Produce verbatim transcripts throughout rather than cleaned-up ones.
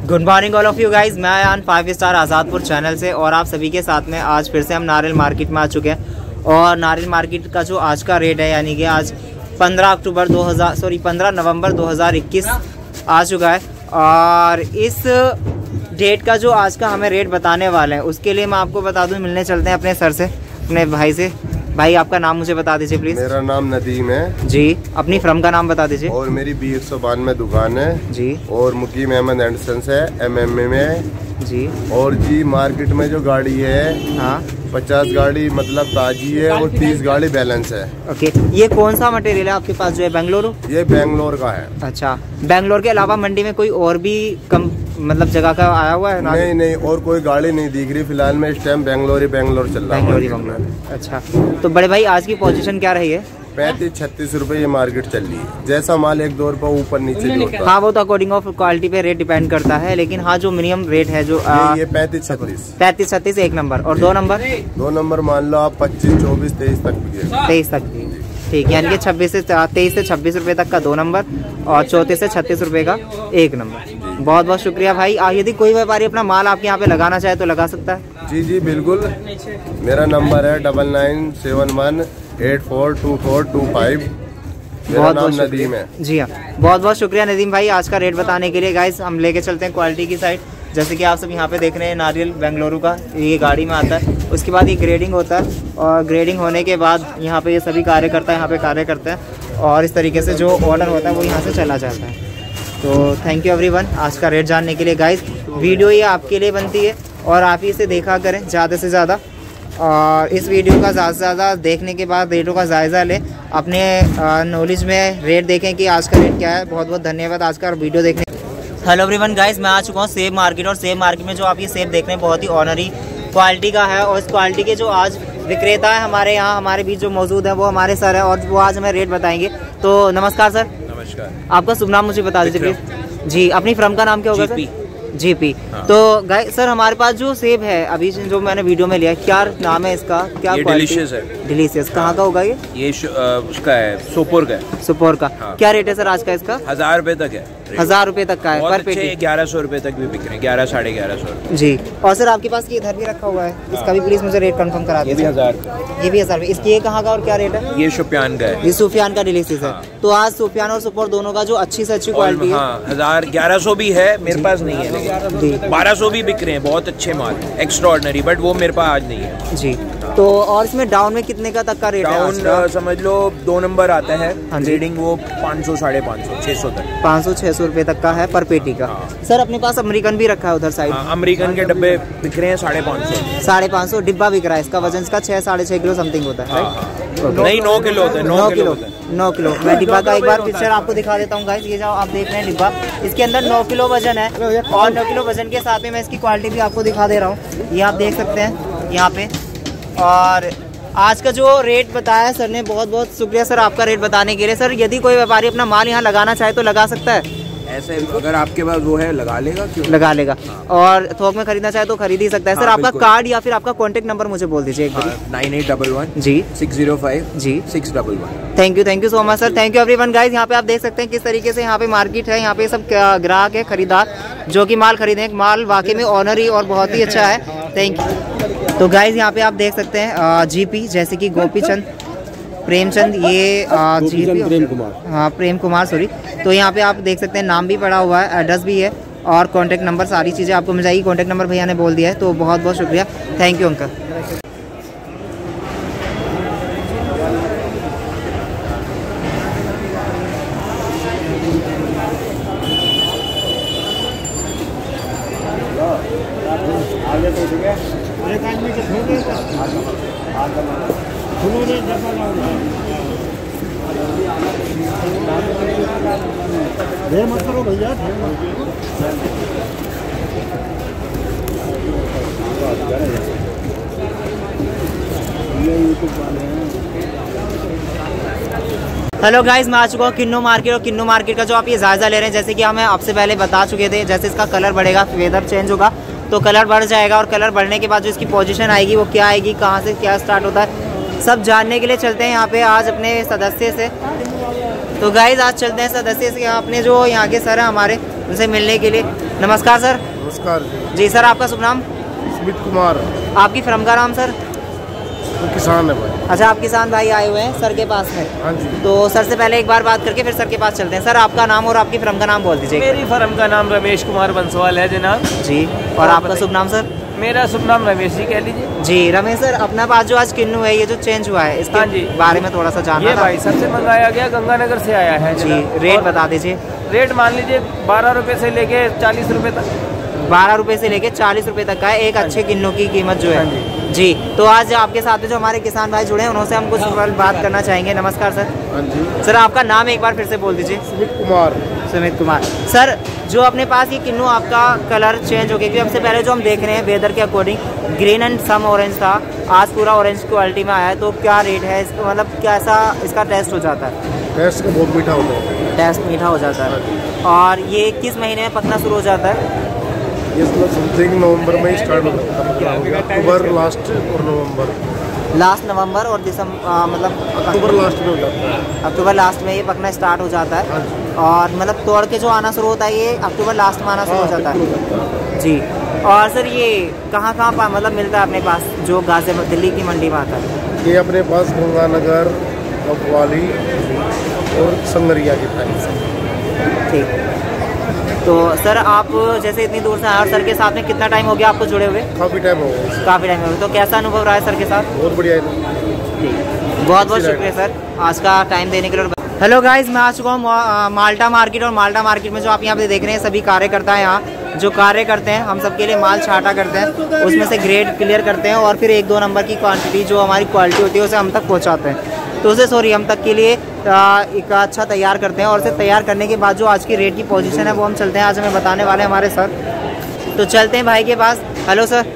Good morning all of you guys, मैं Ayaan five star Azadpur channel से और आप सभी के साथ में आज फिर से हम नारियल मार्केट में आ चुके हैं। और नारियल मार्केट का जो आज का रेट है यानी कि आज पंद्रह अक्टूबर दो हज़ार सॉरी पंद्रह नवंबर दो हज़ार इक्कीस आ चुका है। और इस डेट का जो आज का हमें रेट बताने वाले हैं उसके लिए मैं आपको बता दूं, मिलने चलते हैं अपने सर से, अपने भाई से। भाई आपका नाम मुझे बता दीजिए प्लीज़। मेरा नाम नदीम है जी। अपनी फर्म का नाम बता दीजिए। और मेरी बी एक सौ बानवे दुकान है जी। और मुकीम अहमद एंड सन्स है एम एम ए में जी। और जी मार्केट में जो गाड़ी है हाँ पचास गाड़ी मतलब ताजी है और तीस गाड़ी बैलेंस है। ओके, ये कौन सा मटेरियल है आपके पास जो है? बेंगलुरु? ये बेंगलोर का है। अच्छा, बेंगलोर के अलावा मंडी में कोई और भी कम मतलब जगह का आया हुआ है? नहीं नहीं, और कोई गाड़ी नहीं दिख रही फिलहाल में। इस टाइम बेंगलोर ही बेंगलोर चल रहा है। बेंगलोर। अच्छा, तो बड़े भाई आज की पोजीशन क्या रही है? पैंतीस छत्तीस रुपए ये मार्केट चल रही है। जैसा माल एक दो रुपए ऊपर नीचे होता है। हाँ, वो तो अकॉर्डिंग ऑफ क्वालिटी पे रेट डिपेंड करता है, लेकिन हाँ जो मिनिमम रेट है जो आ, ये पैंतीस छत्तीस पैंतीस छत्तीस एक नंबर। और दो नंबर दो नंबर मान लो आप पच्चीस चौबीस तेईस तक तेईस तक ठीक, यानी कि छब्बीस से तेईस से छब्बीस रुपए तक का दो नंबर और चौंतीस से छत्तीस रुपए का एक नंबर। बहुत बहुत शुक्रिया भाई। यदि कोई व्यापारी अपना माल आपके यहाँ पे लगाना चाहे तो लगा सकता है? जी जी बिल्कुल, मेरा नंबर है double nine seven one eight four two four two five. बहुत बहुत नदीम है जी। हाँ, बहुत बहुत शुक्रिया नदीम भाई आज का रेट बताने के लिए। गाइस हम लेके चलते हैं क्वालिटी की साइड। जैसे कि आप सब यहाँ पे देख रहे हैं नारियल बेंगलुरु का ये गाड़ी में आता है। उसके बाद ये ग्रेडिंग होता है और ग्रेडिंग होने के बाद यहाँ पे ये सभी कार्यकर्ता यहाँ पे कार्य करते हैं और इस तरीके से जो ऑर्डर होता है वो यहाँ से चला जाता है। तो थैंक यू एवरीवन आज का रेट जानने के लिए। गाइस वीडियो ये आपके लिए बनती है और आप ही इसे देखा करें ज़्यादा से ज़्यादा, और इस वीडियो का ज़्यादा से ज़्यादा देखने के बाद रेटों का जायज़ा लें, अपने नॉलेज में रेट देखें कि आज का रेट क्या है। बहुत बहुत धन्यवाद आज का वीडियो देखने। हेलो एवरीवन गाइस, मैं आ चुका हूँ सेब मार्केट और सेब मार्केट में जो आप ये सेब देख रहे हैं बहुत ही ऑनरी क्वालिटी का है। और इस क्वालिटी के जो आज विक्रेता है हमारे यहाँ हमारे बीच जो मौजूद है वो हमारे सर है और वो आज हमें रेट बताएंगे। तो नमस्कार सर। नमस्कार, आपका शुभ नाम मुझे बता दीजिए प्लीज। जी, अपनी फर्म का नाम क्या होगा सर? जीपी। हाँ। तो गाइस सर हमारे पास जो सेब है अभी जो मैंने वीडियो में लिया, क्या नाम है इसका? क्या डिलीशियस है? डिलीशियस कहाँ का होगा ये? ये उसका है, सोपोर का है। सोपोर का। हाँ। क्या रेट है सर आज का इसका? हजार रुपए तक है। हजार रुपए तक का है पर पेटी। ग्यारह सौ रुपए तक भी बिक रहे हैं, ग्यारह साढ़े ग्यारह सौ जी। और सर आपके पास ये इधर भी रखा हुआ है, इसका भी प्लीज मुझे रेट कंफर्म करा दीजिए। हजार, ये भी हजार। इसकी ये कहाँ का और क्या रेट है? ये सुफियान का है। ये सुफियान का डिलीशियस है। तो आज सुफियान और सुपोर दोनों का जो अच्छी से अच्छी क्वालिटी है हजार ग्यारह सौ भी है मेरे पास नहीं है, बारह सौ भी बिक रहे हैं बहुत अच्छे माल एक्स्ट्रा ऑर्डिनरी, बट वो मेरे पास आज नहीं है जी। तो और इसमें डाउन में कितने का तक का रेट है? डाउन समझ लो दो नंबर आता है ग्रेडिंग, वो पाँच सौ साढ़े पाँच सौ छह सौ तक पाँच सौ छह सौ रुपए तक का है पर पेटी का। हाँ। सर अपने पास अमेरिकन भी रखा है उधर साइड। हाँ, अमेरिकन के डब्बे बिक रहे हैं साढ़े पाँच सौ साढ़े पाँच सौ डिब्बा बिक रहा है। इसका वजन इसका छह साढ़े छह किलो समथिंग होता है। नहीं, नौ किलो होता है। नौ किलो नौ किलो मैं डिब्बा का एक बार पिक्चर आपको दिखा देता हूँ गाइस। ये जो आप देख रहे हैं डिब्बा, इसके अंदर नौ किलो वजन है और नौ किलो वजन के साथ में मैं इसकी क्वालिटी भी आपको दिखा दे रहा हूँ। ये आप देख सकते हैं यहाँ पे। और आज का जो रेट बताया सर ने, बहुत बहुत शुक्रिया सर आपका रेट बताने के लिए। सर यदि कोई व्यापारी अपना माल यहाँ लगाना चाहे तो लगा सकता है? ऐसे अगर आपके पास वो है लगा लेगा, क्यों लगा लेगा। हाँ। और थोक में खरीदना चाहे तो खरीद ही सकता है। हाँ, सर आपका कार्ड या फिर आपका कॉन्टेक्ट नंबर मुझे बोल दीजिए एक बार। नाइन एट डबल वन जी सिक्स जीरो फाइव जी six double one. Thank you thank you so much sir. Thank you everyone guys. यहाँ पे आप देख सकते हैं किस तरीके से यहाँ पे मार्केट है। यहाँ पे सब ग्राहक है, खरीदार जो की माल खरीदे। माल वाकई में ऑनरी और बहुत ही अच्छा है। Thank you. तो गाइज यहाँ पे आप देख सकते हैं जीपी जैसे कि गोपी चंद प्रेमचंद, ये जीपी प्रेम कुमार। हाँ प्रेम कुमार सॉरी। तो यहाँ पे आप देख सकते हैं नाम भी पड़ा हुआ है, एड्रेस भी है और कॉन्टैक्ट नंबर, सारी चीज़ें आपको मिल जाएगी। कॉन्टैक्ट नंबर भैया ने बोल दिया है। तो बहुत बहुत शुक्रिया, थैंक यू अंकल। मत करो भैया। हेलो गाइस, मैं आ चुका हूँ किन्नू मार्केट और किन्नू मार्केट का जो आप ये जायजा ले रहे हैं, जैसे कि हमें आपसे पहले बता चुके थे, जैसे इसका कलर बढ़ेगा, वेदर चेंज होगा तो कलर बढ़ जाएगा और कलर बढ़ने के बाद जो इसकी पोजीशन आएगी वो क्या आएगी, कहाँ से क्या स्टार्ट होता है, सब जानने के लिए चलते हैं यहाँ पे आज अपने सदस्य से। तो गाइज आज चलते हैं सदस्य से, यहाँ अपने जो यहाँ के सर हैं हमारे उनसे मिलने के लिए। नमस्कार सर। नमस्कार जी सर, आपका शुभ नाम? सुमित कुमार। आपकी फर्म का नाम सर? तो किसान है भाई। अच्छा, आप किसान भाई आए हुए हैं सर के पास में। हाँ जी। तो सर से पहले एक बार बात करके फिर सर के पास चलते हैं। सर आपका नाम और आपकी फर्म का नाम बोल दीजिए। मेरी फर्म का नाम रमेश कुमार बंसवाल है जनाब जी। और आपका शुभ नाम सर? मेरा शुभ नाम रमेश जी कह लीजिए। जी रमेश सर, अपना पास जो आज किन्नू है ये जो चेंज हुआ है इसके हाँ जी। बारे में थोड़ा सा जानना ये था। भाई सबसे मंगाया गया गंगानगर से आया है जी। रेट बता दीजिए। रेट मान लीजिए बारह रुपए से लेके चालीस रुपए तक। बारह रुपए से लेके चालीस रुपए तक का है एक अच्छे किन्नू की कीमत जो है। हाँ जी। तो आज आपके साथ में जो हमारे किसान भाई जुड़े हैं उनसे हम कुछ बात करना चाहेंगे। नमस्कार सर। हाँ जी। सर आपका नाम एक बार फिर से बोल दीजिए। सुमित कुमार। सुमित कुमार। सर जो अपने पास ये किन्नू आपका कलर चेंज हो गया, क्योंकि सबसे पहले जो हम देख रहे हैं वेदर के according green and some orange था, आज पूरा ऑरेंज क्वालिटी में आया है। तो क्या रेट है इसका, मतलब कैसा इसका टेस्ट हो जाता है? टेस्ट का बहुत मीठा होता है। टेस्ट मीठा हो जाता है। और ये किस महीने में पकना शुरू हो जाता है? ये समथिंग नवंबर में स्टार्ट होता है, अक्टूबर लास्ट और नवंबर। लास्ट नवंबर और दिसंबर, मतलब अक्टूबर लास्ट में हो जाता है। अक्टूबर लास्ट में ये पकना स्टार्ट हो जाता है। और मतलब तोड़ के जो आना शुरू होता है ये अक्टूबर लास्ट में आना शुरू हो जाता है। जी। और सर ये कहाँ कहाँ पर मतलब मिलता है अपने पास जो गाजियाबाद दिल्ली की मंडी में आता है? ये अपने पास गंगानगर, अफवाली और संगरिया की प्राइस। ठीक। तो सर आप जैसे इतनी दूर से आए और सर के साथ में कितना टाइम हो गया आपको जुड़े हुए? काफ़ी टाइम हो गया। काफ़ी टाइम हो गया। तो कैसा अनुभव रहा है सर के साथ? बहुत बढ़िया है। बहुत बहुत शुक्रिया सर आज का टाइम देने के लिए। हेलो गाइज, मैं आ चुका हूँ माल्टा मार्केट। और माल्टा मार्केट में जो आप यहाँ पे देख रहे हैं सभी कार्यकर्ता हैं यहाँ जो कार्य करते हैं, हम सबके लिए माल छाटा करते हैं, उसमें से ग्रेड क्लियर करते हैं और फिर एक दो नंबर की क्वांटिटी जो हमारी क्वालिटी होती है उसे हम तक पहुँचाते हैं। तो उसे सॉरी हम तक के लिए एक अच्छा तैयार करते हैं। और उसे तैयार करने के बाद जो आज की रेट की पोजीशन है वो हम चलते हैं, आज हमें बताने वाले हमारे सर। तो चलते हैं भाई के पास। हेलो सर,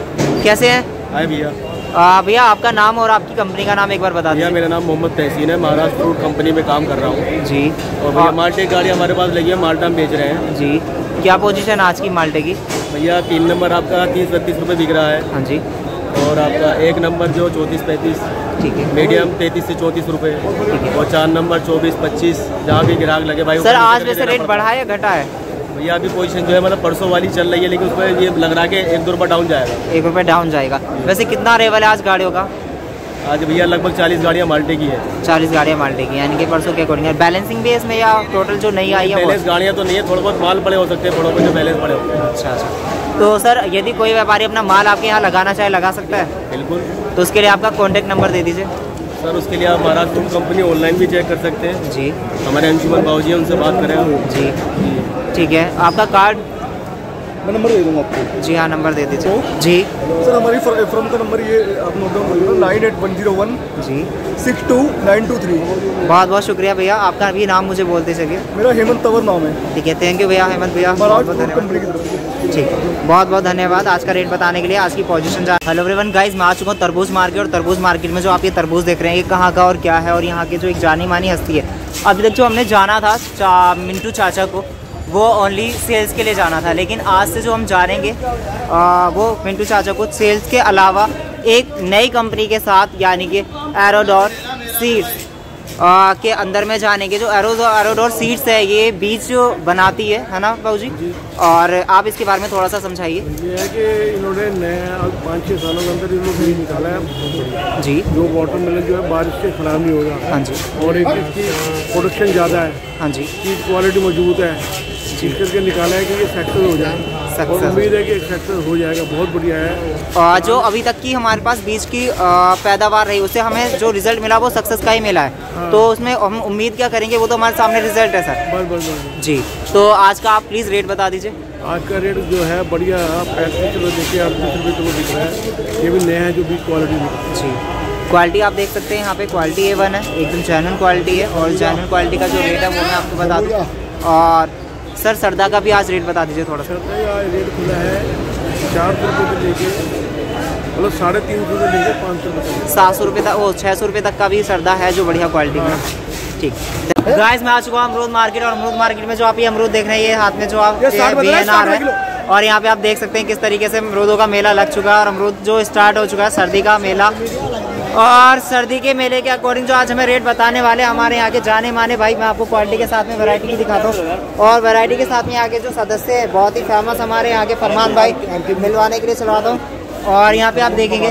कैसे हैं? हाय भैया। भैया आपका नाम और आपकी कंपनी का नाम एक बार बता दीजिए। मेरा नाम मोहम्मद तहसीन है, महाराष्ट्र फ्रूट कंपनी में काम कर रहा हूँ जी। और भैया माल्टे की गाड़ी हमारे पास लगी है, माल्टा में बेच रहे हैं जी। क्या पोजीशन आज की माल्टे की? भैया तीन नंबर आपका तीस बत्तीस रुपये बिक रहा है। हाँ जी। और आपका एक नंबर जो चौंतीस पैंतीस, ठीक है। मीडियम तैंतीस से चौंतीस रुपये, और चार नंबर चौबीस पच्चीस, जहाँ भी ग्राहक लगे भाई। सर आज वैसे रेट बढ़ा है या घटा है? भैया अभी पोजीशन जो है मतलब परसों वाली चल रही है, लेकिन उस पर ये लग रहा है कि एक दो रुपये डाउन जाएगा। एक रुपये डाउन जाएगा। वैसे कितना अरेबल है आज गाड़ियों का? आज भैया लगभग चालीस गाड़ियाँ माल्टे की है। चालीस गाड़ियाँ माल्टे की, यानी कि परसों के अकॉर्डिंग। बैलेंसिंग बेस में या टोटल जो नई आई है? बैलेंस गाड़ियाँ तो नहीं है, थोड़ा बहुत माल पड़े हो सकते हैं, थोड़ा बहुत जो बैलेंस पड़े होते हैं। अच्छा अच्छा। तो सर यदि कोई व्यापारी अपना माल आपके यहाँ लगाना चाहे लगा सकता है? बिल्कुल। तो उसके लिए आपका कॉन्टैक्ट नंबर दे दीजिए। सर उसके लिए आप महाराष्ट्र फ्रूट कंपनी ऑनलाइन भी चेक कर सकते हैं जी। हमारे अंशुमन बाबू जी, उनसे बात करें जी। ठीक है। आपका कार्ड मैं नंबर दे दूँगा आपको। जी हाँ, नंबर दे दीजिए। जी सर हमारी फर्म का नंबर ये आप नोट डाउन कर लो, nine eight one zero one जी six two nine two three. बहुत बहुत शुक्रिया भैया, आपका भी नाम मुझे बोलते चलिए। मेरा हेमंत तंवर नाम है। ठीक है, थैंक यू भैया हेमंत भैया, बहुत बहुत धन्यवाद। ठीक है, बहुत बहुत धन्यवाद आज का रेट बताने के लिए, आज की पोजीशन जान। हेलो एवरीवन गाइस, मैं आ चुका हूँ तरबूज मार्केट। और तरबूज मार्केट में जो आप ये तरबूज देख रहे हैं ये कहाँ का और क्या है, और यहाँ के जो एक जानी मानी हस्ती है, अभी तक जो हमने जाना था चा, मिंटू चाचा को, वो ओनली सेल्स के लिए जाना था, लेकिन आज से जो हम जानेंगे आ, वो मिंटू चाचा को सेल्स के अलावा एक नई कंपनी के साथ, यानी कि एरोडोर सीड्स के अंदर में जानेंगे। जो एरोडोर एरोडोर सीड्स है ये बीज जो बनाती है है ना बाबू जी? और आप इसके बारे में थोड़ा सा समझाइए। ये है कि इन्होंने नया पाँच छः सालों के अंदर इन्होंने बीज निकाला है जी, जो वाटरमेलन जो है बारिश से खराब नहीं होगा। हाँ जी। और एक इसकी प्रोडक्शन ज़्यादा है। हाँ जी। चीज़ क्वालिटी मौजूद है, चीज करके निकाला है कि ये सक्सेस हो जाए, और उम्मीद है कि सक्सेस हो जाएगा। बहुत बढ़िया है। जो अभी तक की हमारे पास बीज की पैदावार रही, उससे हमें जो रिजल्ट मिला वो सक्सेस का ही मिला है। हाँ। तो उसमें हम उम्मीद क्या करेंगे, वो तो हमारे सामने रिजल्ट है सर। बस बस बस जी। तो आज का आप प्लीज़ रेट बता दीजिए। आज का रेट जो है बढ़िया, पैंतीस किलो देखिए अड़तीस रुपये किलो दिख रहा है। ये भी नया है जो बीज क्वालिटी जी। क्वालिटी आप देख सकते हैं यहाँ पे, क्वालिटी ए वन है, एकदम जेन्युइन क्वालिटी है। और जेन्युइन क्वालिटी का जो रेट है वो मैं आपको बता दूँ। और सर सरदा का भी आज रेट बता दीजिए थोड़ा सा। सरदा का रेट खुला है चार सौ रुपये से लेके मतलब साढ़े तीन सौ से लेके पाँच सौ रुपये सात सौ रुपये तक, वो छः सौ रुपये तक का भी सरदा है जो बढ़िया क्वालिटी का। ठीक। गाइस मैं आ चुका हूँ अमरूद मार्केट। और अमरूद मार्केट में जो आप ये अमरूद देख रहे हैं, ये हाथ में जो आप बी एन आर है, और यहाँ पे आप देख सकते हैं किस तरीके से अमरूदों का मेला लग चुका है। और अमरूद जो स्टार्ट हो चुका है, सर्दी का मेला। और सर्दी के मेले के अकॉर्डिंग जो आज हमें रेट बताने वाले हमारे यहाँ के जाने माने भाई, मैं आपको क्वालिटी के साथ में वैरायटी भी दिखाता हूँ। और वैरायटी के साथ में यहाँ के जो सदस्य है बहुत ही फेमस हमारे यहाँ के फरमान भाई, मिलवाने के लिए चलवाता हूँ। और यहाँ पे आप देखेंगे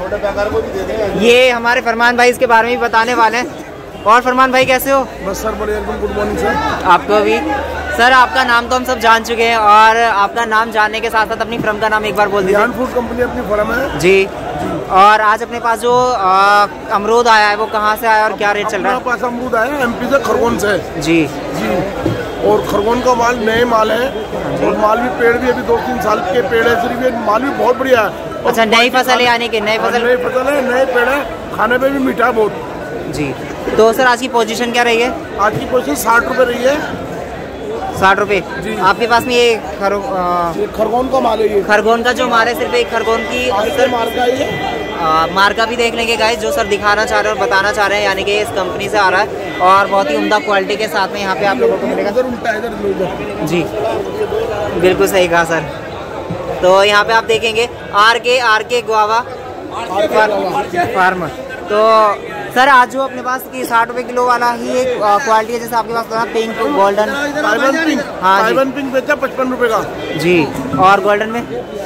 ये हमारे फरमान भाई इसके बारे में भी बताने वाले हैं। और फरमान भाई कैसे हो? बस सर बढ़िया, गुड मॉर्निंग सर। आपको भी सर, आपका नाम तो हम सब जान चुके हैं और आपका नाम जानने के साथ साथ अपनी फर्म का नाम एक बार बोल दीजिए। फूड कंपनी अपनी फर्म है जी। और आज अपने पास जो आ, अमरूद आया है वो कहाँ से आया और क्या रेट चल रहा है? अपने पास अमरूद आया है एमपी से, खरगोन से। जी जी। और खरगोन का माल नए माल है और माल भी पेड़ भी अभी दो तीन साल के पेड़ है, सिर्फ ये माल भी बहुत बढ़िया है। अच्छा, नई फसल है यानी कि नई फसल नई फसल है, नए पेड़ है, खाने पे भी मीठा है बहुत। जी। तो सर आज की पोजीशन क्या रही है? आज की पोजीशन साठ रुपए रही है। साठ रुपए जी। आपके पास में ये खर, खरगोन का माल है ये। खरगोन का जो माल है सिर्फ एक खरगोन की सर मार्का ये मार्का भी देख लेंगे गाइस, जो सर दिखाना चाह रहे हैं और बताना चाह रहे हैं, यानी कि इस कंपनी से आ रहा है और बहुत ही उम्दा क्वालिटी के साथ में यहाँ पे आप लोगों को मिलेगा। जी बिल्कुल सही कहा सर। तो यहाँ पे आप देखेंगे आर के आर के गुआवा फार्म। तो सर आज जो अपने पास की साठ रुपए किलो वाला ही एक क्वालिटी है, जैसे आपके पास था पिंक गोल्डन। हाँ जी, पिंक बेचा पचपन रुपए का जी। और गोल्डन में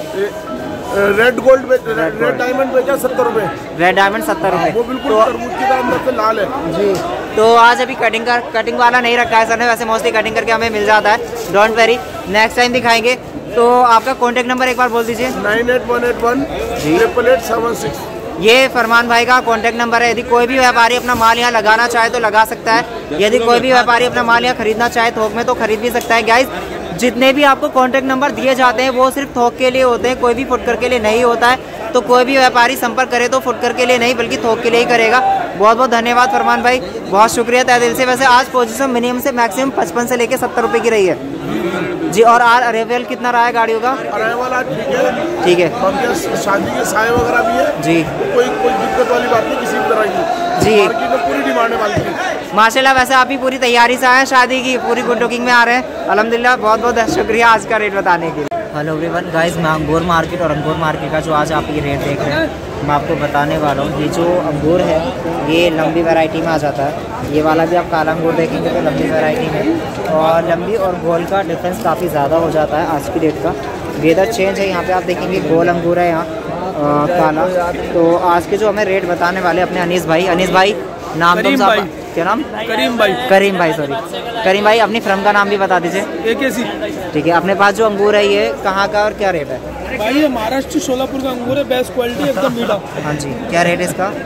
रेड गोल्ड रेड डायमंड बेचा सत्तर रुपए। रेड डायमंड सत्तर रुपए, वो बिल्कुल तरबूज की तरह अंदर से लाल है जी। तो आज अभी कटिंग कर कटिंग वाला नहीं रखा है सर ने, वैसे मोस्टली कटिंग करके हमें मिल जाता है। डोंट वेरी, नेक्स्ट टाइम दिखाएंगे। तो आपका कॉन्टेक्ट नंबर एक बार बोल दीजिए। Nine eight one eight one triple eight seven six. ये फरमान भाई का कॉन्टेक्ट नंबर है। यदि कोई भी व्यापारी अपना माल यहाँ लगाना चाहे तो लगा सकता है, यदि कोई भी व्यापारी अपना माल यहाँ खरीदना चाहे थोक में तो खरीद भी सकता है। गाइज जितने भी आपको कॉन्टेक्ट नंबर दिए जाते हैं वो सिर्फ थोक के लिए होते हैं, कोई भी फुटकर के लिए नहीं होता है। तो कोई भी व्यापारी संपर्क करे तो फुटकर के लिए नहीं बल्कि थोक के लिए ही करेगा। बहुत बहुत धन्यवाद फरमान भाई, बहुत शुक्रिया तहे दिल से। वैसे आज पोजीशन मिनिमम से मैक्सिमम पचपन से लेके सत्तर रुपए की रही है जी। और आर अरेवल कितना रहा है गाड़ियों का? अरेवल आज ठीक है, शादी के साए वगैरह भी है जी। कोई कोई दिक्कत वाली बात नहीं किसी भी तरह की जी। मार्केट में पूरी डिमांड है माल की माशाल्लाह। वैसे आप भी पूरी तैयारी से आए हैं शादी की, पूरी गुड लुकिंग में आ रहे हैं अल्हम्दुलिल्लाह। बहुत बहुत शुक्रिया आज का रेट बताने के लिए। हेलो एवरीवन गाइस, मैं अंगूर मार्केट और अंगूर मार्केट का जो आज आप ये रेट देख रहे हैं मैं आपको बताने वाला हूँ। ये जो अंगूर है ये लंबी वैरायटी में आ जाता है। ये वाला भी आप काला अंगूर देखेंगे तो लंबी वैरायटी में, और लंबी और गोल का डिफरेंस काफ़ी ज़्यादा हो जाता है आज की डेट का। वेदर चेंज है, यहाँ पे आप देखेंगे गोल अंगूर है यहाँ काला। तो आज के जो हमें रेट बताने वाले अपने अनीस भाई। अनीस भाई नाम तो साहब क्या नाम? करीम भाई। करीम भाई सॉरी करीम भाई, अपनी फर्म का नाम भी बता दीजिए। एक ऐसी ठीक है। अपने पास जो अंगूर है ये कहाँ का और क्या रेट है? भाई ये महाराष्ट्र सोलापुर का अंगूर है, बेस्ट क्वालिटी एकदम मीठा। हाँ जी, क्या रेट है इसका?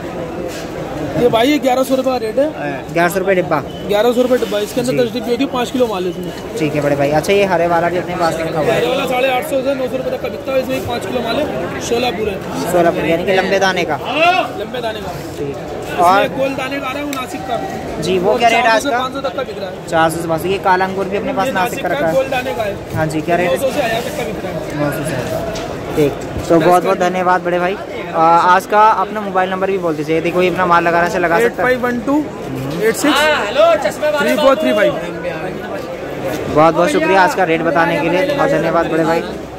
ये भाई ये ग्यारह सौ रुपये का रेट है। ग्यारह सौ रुपये डिब्बा? ग्यारह सौ रुपये डिब्बा। इसके अंदर दस डिब्बी होती है, पाँच किलो माल है इसमें। ठीक है बड़े भाई। अच्छा ये हरे वाला भी अपने पास रखा हुआ है? वाला साढ़े आठ सौ से नौ सौ रुपये तक का बिकता है, इसमें पाँच किलो माल है, सोलापुर है। सोलापुर यानी कि लंबे दाने का? लंबे दाने का। ठीक। और गोल दाने का आ रहा है वो नासिक का जी, वो क्या रेट है आज का? पाँच सौ तक का बिक रहा है। चार सौ से पाँच सौ। ये काला अंगूर भी अपने पास नासिक का रखा है? गोल दाने का है। हाँ जी, क्या रेट है? नौ सौ से हज़ार तक का बिक रहा है। नौ सौ से। ठीक, तो बहुत बहुत धन्यवाद बड़े भाई। आ, आज का अपना मोबाइल नंबर भी बोल दीजिए, यदि कोई अपना माल लगाना से लगा सकता है। Eight five one two eight six three four three five. बहुत बहुत शुक्रिया आज का रेट बताने के लिए, बहुत धन्यवाद बड़े भाई।